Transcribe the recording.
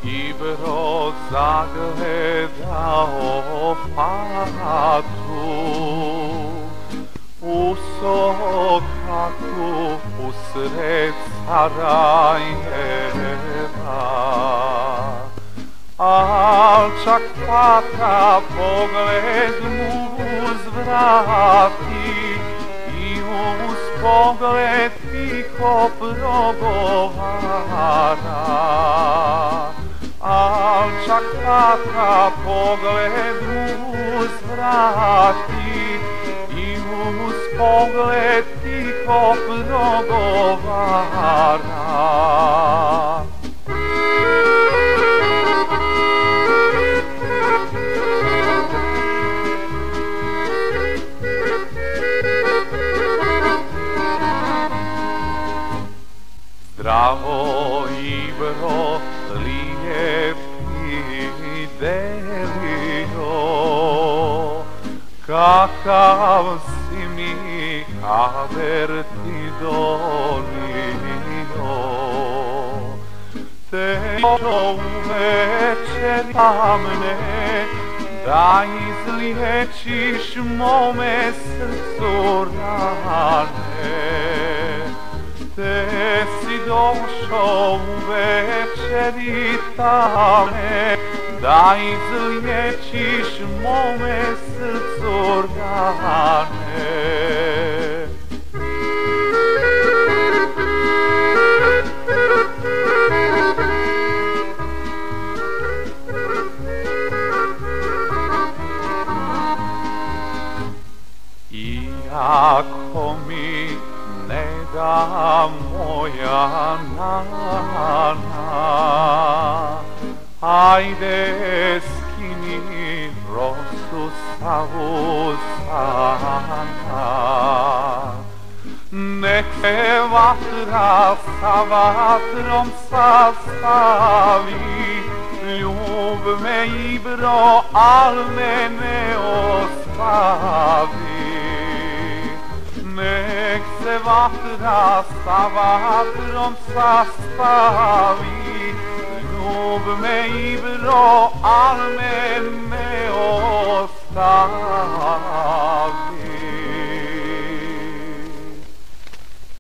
Ibro zagledao fatu u Sokatu usred Sarajeva. Al čak fata pogled mu uzvrati i uz pogled tiho progovara. Al čak fata pogled mu uzvrati i uz pogled tiho progovara. Zdravo Ibro, lijepi Delio, kakav si mi kaver ti donio. Te uvečer tamne, da izliječiš mome srcu rane. Te si došao u večeri tamne, da izliječiš mome srcu rane. Iako mi ne da moja nana, ajde skini rosu sa usana. Nek se vatra sa vatrom sastavi, ljub me Ibro, al me ne ostavi. Nek se vatra sa vatrom sastavi, ljub me Ibro, al me ne ostavi.